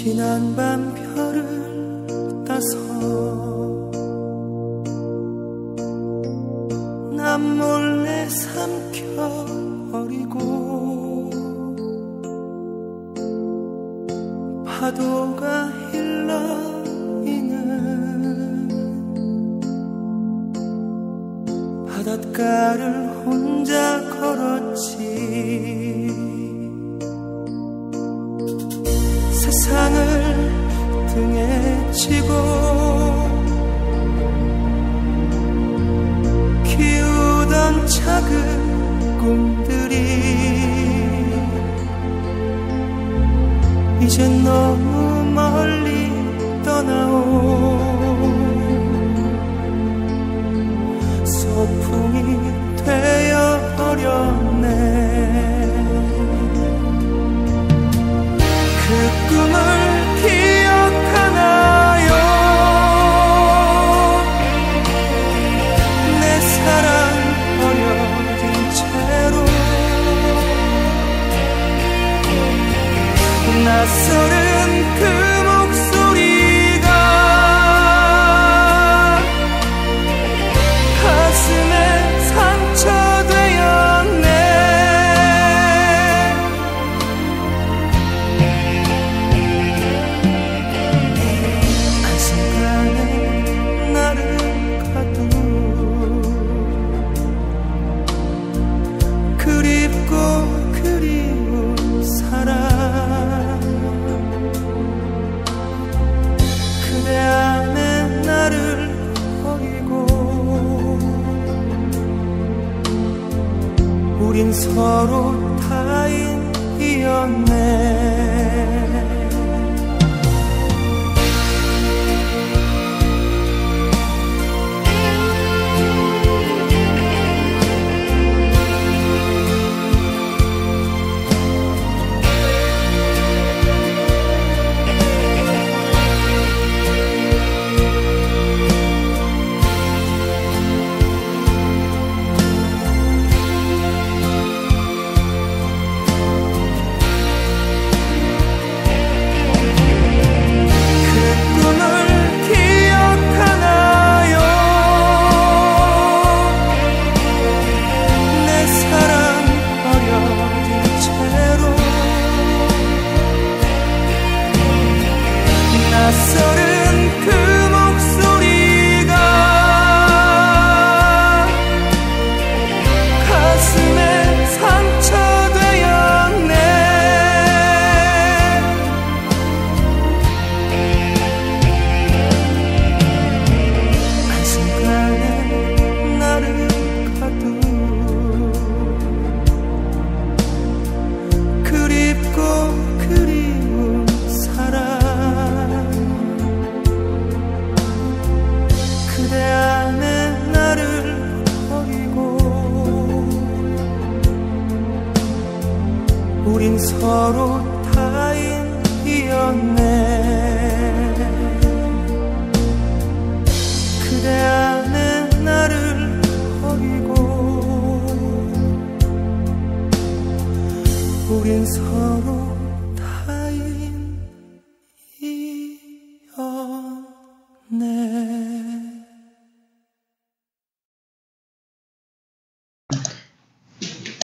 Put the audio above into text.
지난 밤 별을 따서 난 몰래 삼켜버리고 파도가 일러이는 바닷가를 혼자 걸었지. 세상을 등에 지고 키우던 작은 꿈들이 이젠 너무 멀리 떠나오. 소풍이 되어버렸네. 그 꿈을 기억하나요? 내 사랑 버려진 채로 낯설은 그 목소리가 가슴에 상처되었네. 한순간에 나를 가둔 그립고 그리운 사랑, 그대 안에 나를 버리고 우린 서로 타인이었네. 낯설은 그 목소리가 가슴에 상처되었네. 한순간에 나를 가둔 그립고 그리운 사랑, 그대 안에 나를 버리고 우린 서로 타인이었네. 그대 안에 나를 버리고 우린 서로